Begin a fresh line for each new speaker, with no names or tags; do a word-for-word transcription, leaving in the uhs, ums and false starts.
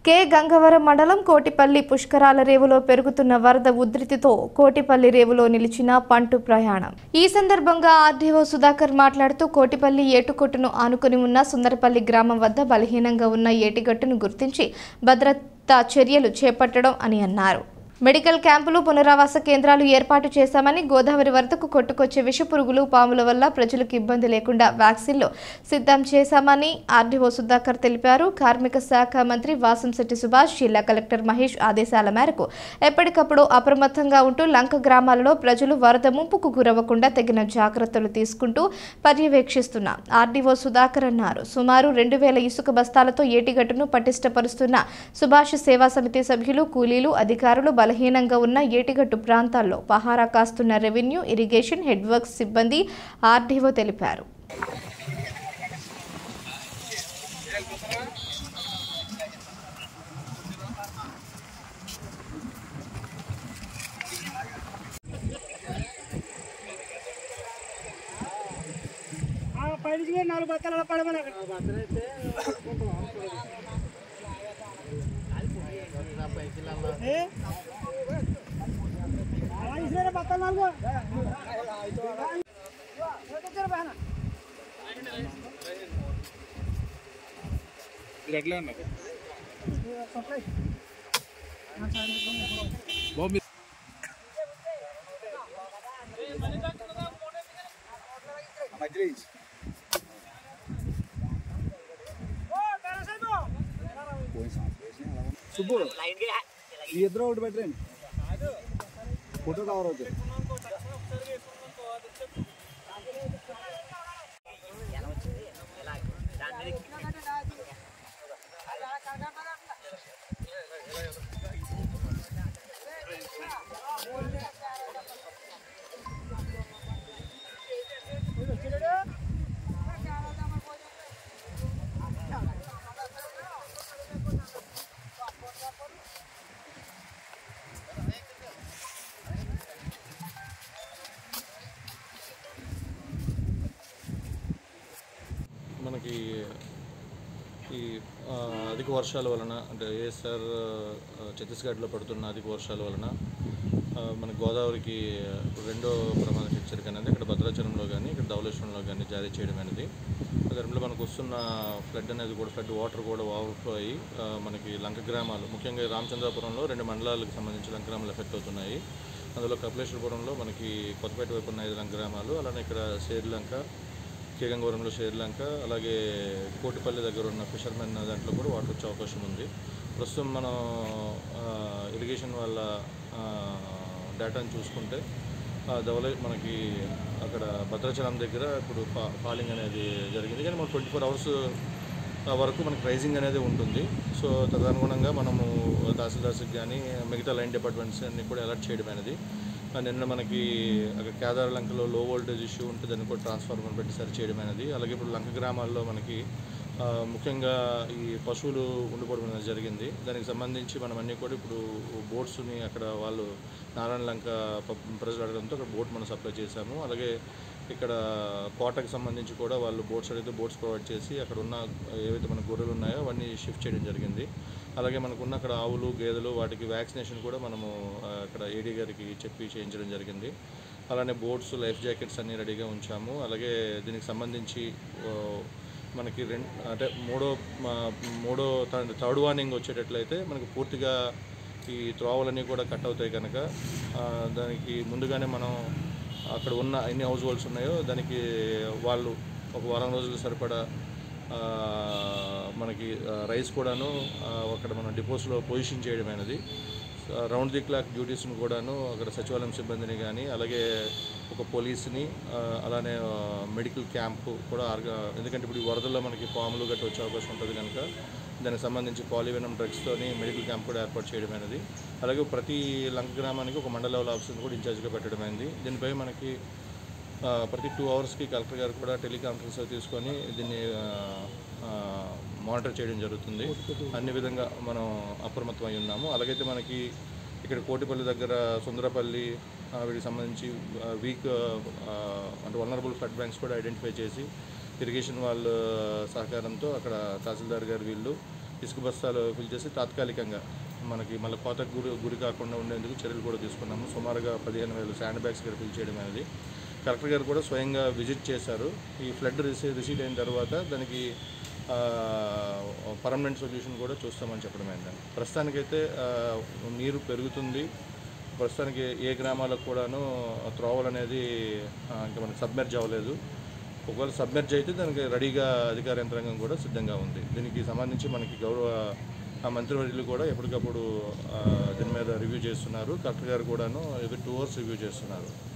K Gangavaram మండలం కోటిపల్లి పుష్కరాల రేవులో పెరుగుతున్న వరద ఉధృతితో కోటిపల్లి రేవులో నిలిచిన పంటు ప్రయాణం. ఈ సందర్భంగా ఆర్డీఓ సుధాకర్ మాట్లాడుతూ కోటిపల్లి ఏటుకొట్టును ఆనుకుని ఉన్న సుందరపల్లి గ్రామం వద్ద బలహీనంగా ఉన్న ఏటిగట్టును గుర్తించి భద్రతా చర్యలు చేపట్టడం అని అన్నారు. మెడికల్ క్యాంపులు పునరావాస కేంద్రాలు ఏర్పాటు చేశామని, గోదావరి వరదకు కొట్టుకొచ్చే విషపురుగులు పాముల వల్ల ప్రజలకు ఇబ్బంది లేకుండా వ్యాక్సిన్లు సిద్ధం చేశామని ఆర్డీఓ సుధాకర్ తెలిపారు. కార్మిక శాఖ మంత్రి వాసంశెట్టి సుభాష్, జిల్లా కలెక్టర్ మహేష్ ఆదేశాల మేరకు ఎప్పటికప్పుడు అప్రమత్తంగా ఉంటూ లంక గ్రామాలలో ప్రజలు వరద ముంపుకు గురవ్వకుండా తగిన జాగ్రత్తలు తీసుకుంటూ పర్యవేక్షిస్తున్న ఆర్డీఓ సుధాకర్ అన్నారు. సుమారు రెండు వేల ఇసుక బస్తాలతో ఏటిగట్టును పటిష్టపరుస్తున్న సుభాష్ సేవా సమితి సభ్యులు, కూలీలు, అధికారులు బలహీనంగా ఉన్న ఏటిగట్టు ప్రాంతాల్లో పహారా కాస్తున్న రెవెన్యూ, ఇరిగేషన్, హెడ్ వర్క్స్ సిబ్బంది ఆర్డీఓ తెలిపారు.
నాలుగు బత్తాల పడమని బత్తాలు నాలుగు
ఎట్లా ఉన్నారు సుబ్బు ఈ ఇద్దరు ఒకటి పెట్టండి, ఫోటో కవర్ అవుతుంది.
మనకి ఈ అధిక వర్షాల వలన అంటే ఏఎస్ఆర్ ఛత్తీస్గఢ్లో పడుతున్న అధిక వర్షాల వలన మన గోదావరికి రెండో ప్రమాద హెచ్చరిక అనేది ఇక్కడ భద్రాచలంలో కానీ ఇక్కడ ధవళేశ్వరంలో కానీ జారీ చేయడం అనేది. దాంట్లో మనకు వస్తున్న ఫ్లడ్ అనేది కూడా ఫ్లడ్ వాటర్ కూడా ఓవర్ఫ్లో అయ్యి మనకి లంక గ్రామాలు, ముఖ్యంగా రామచంద్రాపురంలో రెండు మండలాలకు సంబంధించి లంక గ్రామాలు ఎఫెక్ట్ అవుతున్నాయి. అందులో కపిలేశ్వరపురంలో మనకి కొత్తపేట వైపు ఉన్న ఐదు లంక గ్రామాలు, అలానే ఇక్కడ శ్రీలంక, కె గంగవరంలో శ్రీలంక, అలాగే కోటిపల్లి దగ్గర ఉన్న ఫిషర్మెన్ దాంట్లో కూడా వాటర్ వచ్చే అవకాశం ఉంది. ప్రస్తుతం మనం ఇరిగేషన్ వాళ్ళ డేటాను చూసుకుంటే ధవళే మనకి అక్కడ భద్రాచలం దగ్గర ఇప్పుడు ఫా ఫాలింగ్ అనేది జరిగింది, కానీ మనం ట్వంటీ ఫోర్ అవర్స్ వరకు మనకి రైజింగ్ అనేది ఉంటుంది. సో తదనుగుణంగా మనము తహసీల్దార్స్కి కానీ మిగతా లైన్ డిపార్ట్మెంట్స్ అన్ని కూడా అలర్ట్ చేయడం అనేది. నిన్న మనకి అక్కడ కేదార లంకలో లో వోల్టేజ్ ఇష్యూ ఉంటే దాన్ని కూడా ట్రాన్స్ఫార్మర్ పెట్టి సరి చేయడం అనేది. అలాగే ఇప్పుడు లంక గ్రామాల్లో మనకి ముఖ్యంగా ఈ పశువులు ఉండిపోవడం అనేది జరిగింది. దానికి సంబంధించి మనం అన్నీ కూడా ఇప్పుడు బోట్స్ని అక్కడ వాళ్ళు నారాయణ లంక ప్రజలు అడగడంతో అక్కడ బోట్ మనం సప్లై చేశాము. అలాగే ఇక్కడ కోటకు సంబంధించి కూడా వాళ్ళు బోట్స్ అడిగితే బోట్స్ ప్రొవైడ్ చేసి అక్కడ ఉన్న ఏవైతే మన గొర్రెలు ఉన్నాయో అవన్నీ షిఫ్ట్ చేయడం జరిగింది. అలాగే మనకున్న అక్కడ ఆవులు, గేదెలు వాటికి వ్యాక్సినేషన్ కూడా మనము అక్కడ ఏడీ గారికి చెప్పి చేయించడం జరిగింది. అలానే బోట్స్, లైఫ్ జాకెట్స్ అన్నీ రెడీగా ఉంచాము. అలాగే దీనికి సంబంధించి మనకి రెండు అంటే మూడో మూడో థర్డ్ వార్నింగ్ వచ్చేటట్లయితే మనకి పూర్తిగా ఈ త్రోవలన్నీ కూడా కట్ అవుతాయి కనుక దానికి ముందుగానే మనం అక్కడ ఉన్న ఎన్ని హౌస్ హోల్డ్స్ ఉన్నాయో దానికి వాళ్ళు ఒక వారం రోజులు సరిపడా మనకి రైస్ కూడాను అక్కడ మన డిపోస్లో పొజిషన్ చేయడం అనేది. రౌండ్ ది క్లాక్ డ్యూటీస్ని కూడాను అక్కడ సచివాలయం సిబ్బందిని కానీ అలాగే ఒక పోలీస్ని అలానే మెడికల్ క్యాంపు కూడా ఆర్గా, ఎందుకంటే ఇప్పుడు ఈ వరదల్లో మనకి పాములు గట్టి వచ్చే అవకాశం ఉంటుంది కనుక దానికి సంబంధించి పాలివెనమ్ డ్రగ్స్తోని మెడికల్ క్యాంప్ కూడా ఏర్పాటు చేయడం అనేది. అలాగే ప్రతి లంక గ్రామానికి ఒక మండల లెవెల్ ఆఫీసర్ని కూడా ఇన్ఛార్జ్గా పెట్టడం అయింది. దీనిపై మనకి ప్రతి టూ అవర్స్కి కలెక్టర్ గారు కూడా టెలికాన్ఫరెన్స్ తీసుకొని దీన్ని మానిటర్ చేయడం జరుగుతుంది. అన్ని విధంగా మనం అప్రమత్తమై ఉన్నాము. అలాగైతే మనకి ఇక్కడ కోటిపల్లి దగ్గర సుందరపల్లి వీటికి సంబంధించి వీక్ అంటే వల్నరబుల్ ఫ్లడ్ బ్యాంక్స్ కూడా ఐడెంటిఫై చేసి ఇరిగేషన్ వాళ్ళ సహకారంతో అక్కడ తహసీల్దార్ గారు వీళ్ళు ఇసుక బస్తాలు ఫిల్ చేసి తాత్కాలికంగా మనకి మళ్ళీ కోతకు గురి గురి కాకుండా ఉండేందుకు చర్యలు కూడా తీసుకున్నాము. సుమారుగా పదిహేను వేలు శాండ్ బ్యాగ్స్ ఇక్కడ ఫిల్ చేయడం అనేది కలెక్టర్ గారు కూడా స్వయంగా విజిట్ చేశారు. ఈ ఫ్లడ్ రిసీ రిసీడ్ అయిన తర్వాత దానికి పర్మనెంట్ సొల్యూషన్ కూడా చూస్తామని చెప్పడం అయిందండి. ప్రస్తుతానికైతే నీరు పెరుగుతుంది. ప్రస్తుతానికి ఏ గ్రామాలకు కూడాను త్రోవలు అనేది ఇంకా మనకి సబ్మెర్జ్ అవ్వలేదు. ఒకవేళ సబ్మెర్జ్ అయితే దానికి రెడీగా అధికార యంత్రాంగం కూడా సిద్ధంగా ఉంది. దీనికి సంబంధించి మనకి గౌరవ మంత్రివర్యులు కూడా ఎప్పటికప్పుడు దీని మీద రివ్యూ చేస్తున్నారు. కలెక్టర్ గారు కూడాను ఎవ్రీ టూ అవర్స్ రివ్యూ చేస్తున్నారు.